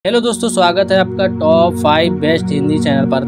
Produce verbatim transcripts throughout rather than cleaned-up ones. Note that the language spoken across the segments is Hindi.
हेलो दोस्तों, स्वागत है आपका top five best Hindi channel पर।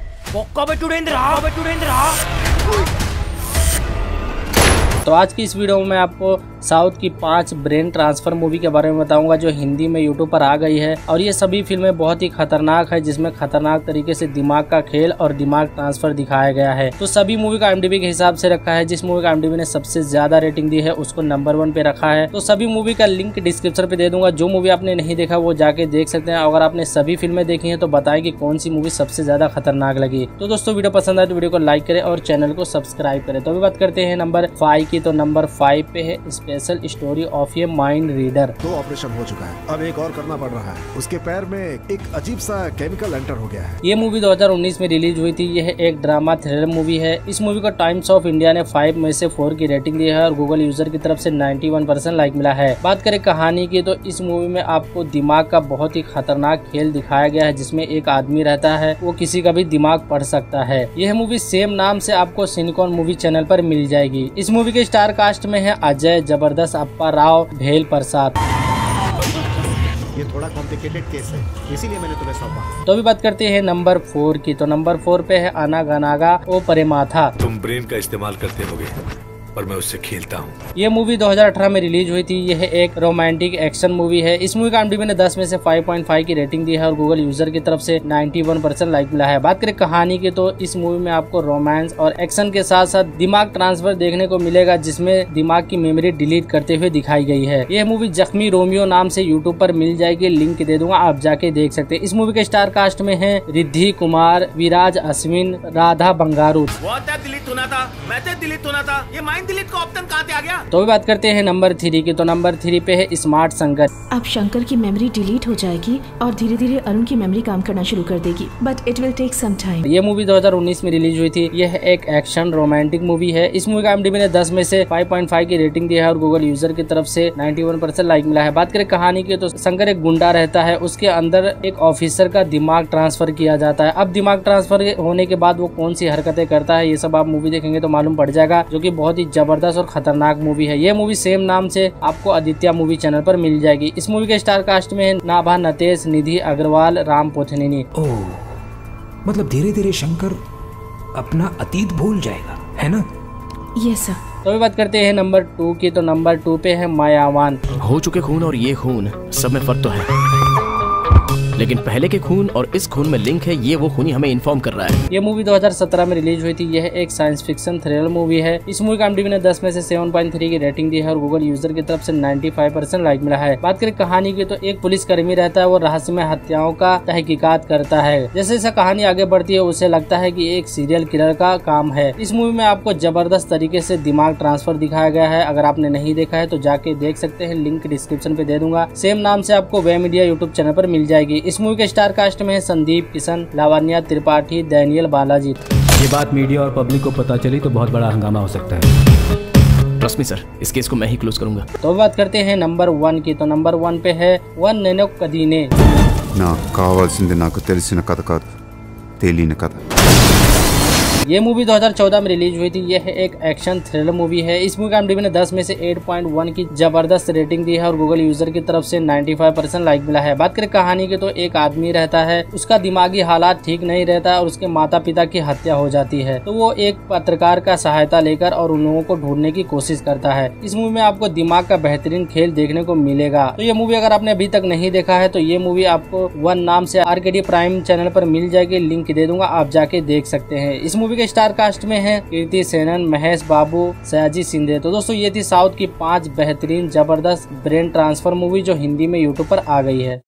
तो आज की इस वीडियो में मैं आपको साउथ की पांच ब्रेन ट्रांसफर मूवी के बारे में बताऊंगा जो हिंदी में यूट्यूब पर आ गई है। और ये सभी फिल्में बहुत ही खतरनाक है, जिसमें खतरनाक तरीके से दिमाग का खेल और दिमाग ट्रांसफर दिखाया गया है। तो सभी मूवी का एमडीबी के हिसाब से रखा है। जिस मूवी का एमडीबी ने सबसे ज्यादा रेटिंग दी है उसको नंबर वन पे रखा है। तो सभी मूवी का लिंक डिस्क्रिप्शन पे दे दूंगा। जो मूवी आपने नहीं देखा वो जाके देख सकते हैं। अगर आपने सभी फिल्में देखी है तो बताएं कि कौन सी मूवी सबसे ज्यादा खतरनाक लगी। तो दोस्तों, वीडियो पसंद आए तो वीडियो को लाइक करें और चैनल को सब्सक्राइब करें। तो अभी बात करते हैं नंबर फाइव की। तो नंबर फाइव पे है special story of a mind reader. दो ऑपरेशन हो चुका है, अब एक और करना पड़ रहा है। उसके पैर में एक अजीब सा केमिकल एंटर हो गया है। ये मूवी दो हज़ार उन्नीस में रिलीज हुई थी। यह एक ड्रामा थ्रिलर मूवी है। इस मूवी को टाइम्स ऑफ इंडिया ने फाइव में से फोर की रेटिंग दी है और गूगल यूजर की तरफ से इक्यानवे परसेंट लाइक मिला है। बात करें कहानी की तो इस मूवी में आपको दिमाग का बहुत ही खतरनाक खेल दिखाया गया है, जिसमें एक आदमी रहता है, वो किसी का भी दिमाग पढ़ सकता है। यह मूवी सेम नाम से आपको सिनेकॉन मूवी चैनल पर मिल जाएगी। इस मूवी के स्टार कास्ट में है अजय, जबरदस्त, अप्पा राव, भेल प्रसाद। ये थोड़ा कॉम्प्लिकेटेड केस है, इसीलिए मैंने तुम्हें सौंपा। तो अभी बात करते हैं नंबर फोर की। तो नंबर फोर पे है अनागनागा ओ प्रेमाथा। तुम ब्रेन का इस्तेमाल करते होगे पर मैं उससे खेलता हूँ। ये मूवी दो हज़ार अठारह में रिलीज हुई थी। यह एक रोमांटिक एक्शन मूवी है। इस मूवी का एमडीबी ने दस में से पाँच पॉइंट पाँच की रेटिंग दी है और गूगल यूजर की तरफ से इक्यानवे परसेंट लाइक मिला है। बात करें कहानी की तो इस मूवी में आपको रोमांस और एक्शन के साथ साथ दिमाग ट्रांसफर देखने को मिलेगा, जिसमें दिमाग की मेमोरी डिलीट करते हुए दिखाई गई है। यह मूवी जख्मी रोमियो नाम से यूट्यूब पर मिल जाएगी, लिंक दे दूंगा, आप जाके देख सकते हैं। इस मूवी के स्टार कास्ट में है रिद्धि कुमार, विराज अश्विन, राधा बंगारू। डिलीट होना था, मैसेज डिलीट होना था, ये माइंड डिलीट का ऑप्शन कहाँ से आ गया? तो बात करते हैं नंबर थ्री की। तो नंबर थ्री पे है स्मार्ट शंकर। अब शंकर की मेमोरी डिलीट हो जाएगी और धीरे धीरे अरुण की मेमोरी काम करना शुरू कर देगी, but it will take some time. ये मूवी दो हज़ार उन्नीस में रिलीज हुई थी। यह एक एक्शन रोमांटिक मूवी है। इस मूवी का एमडीबी ने दस में से पाँच पॉइंट पाँच की रेटिंग दी है और गूगल यूजर की तरफ से इक्यानवे परसेंट लाइक मिला है। बात करें कहानी की तो शंकर एक गुंडा रहता है, उसके अंदर एक ऑफिसर का दिमाग ट्रांसफर किया जाता है। अब दिमाग ट्रांसफर होने के बाद वो कौन सी हरकतें करता है, ये सब आप मूवी देखेंगे तो मालूम पड़ जाएगा, जो कि बहुत ही जबरदस्त और खतरनाक मूवी है। ये मूवी सेम नाम से आपको आदित्य मूवी चैनल पर मिल जाएगी। इस मूवी के स्टार कास्ट में नाभा नतेश, निधि अग्रवाल, राम पोथनिनी। ओह, मतलब धीरे धीरे शंकर अपना अतीत भूल जाएगा, है ना? Yes sir. तो अभी बात करते हैं नंबर टू की। तो नंबर टू पे है मायावान। हो चुके खून और ये खून सब में फर्क तो है, लेकिन पहले के खून और इस खून में लिंक है, ये वो खून ही हमें इन्फॉर्म कर रहा है। ये मूवी दो हज़ार सत्रह में रिलीज हुई थी। यह एक साइंस फिक्शन थ्रिलर मूवी है। इस मूवी का एमडीबी ने दस में से सात पॉइंट तीन की रेटिंग दी है और गूगल यूजर की तरफ से पचानवे परसेंट लाइक मिला है। बात करें कहानी की तो एक पुलिसकर्मी रहता है, वो रहस्यमय हत्याओं का तहकीकात करता है। जैसे जैसे कहानी आगे बढ़ती है उसे लगता है कि एक सीरियल किलर का काम है। इस मूवी में आपको जबरदस्त तरीके से दिमाग ट्रांसफर दिखाया गया है। अगर आपने नहीं देखा है तो जाके देख सकते हैं, लिंक डिस्क्रिप्शन पे दे दूंगा। सेम नाम से आपको वे मीडिया यूट्यूब चैनल पर मिल जाएगी। इस मूवी के स्टार कास्ट में संदीप किशन, लावण्या त्रिपाठी, डैनियल बालाजी। ये बात मीडिया और पब्लिक को पता चली तो बहुत बड़ा हंगामा हो सकता है। ट्रस्ट मी सर, इस केस को मैं ही क्लोज करूंगा। तो बात करते हैं नंबर वन की। तो नंबर वन पे है वन नेनो कदीने। ना कावाल्सिंदे नाकु तेलिसिन कथ कादु तेलिन कथ। ये मूवी दो हज़ार चौदह में रिलीज हुई थी। यह एक एक्शन थ्रिलर मूवी है। इस मूवी का एमडीबी ने दस में से आठ पॉइंट एक की जबरदस्त रेटिंग दी है और गूगल यूजर की तरफ से पचानवे परसेंट लाइक मिला है। बात करें कहानी की तो एक आदमी रहता है, उसका दिमागी हालात ठीक नहीं रहता और उसके माता पिता की हत्या हो जाती है। तो वो एक पत्रकार का सहायता लेकर और उन लोगों को ढूंढने की कोशिश करता है। इस मूवी में आपको दिमाग का बेहतरीन खेल देखने को मिलेगा। तो ये मूवी अगर आपने अभी तक नहीं देखा है तो ये मूवी आपको वन नाम से आरकेडी प्राइम चैनल पर मिल जाएगी, लिंक दे दूंगा, आप जाके देख सकते हैं। इस मूवी के स्टार कास्ट में है कीर्ति सेनन, महेश बाबू, सयाजी सिंधे। तो दोस्तों, ये थी साउथ की पांच बेहतरीन जबरदस्त ब्रेन ट्रांसफर मूवी जो हिंदी में यूट्यूब पर आ गई है।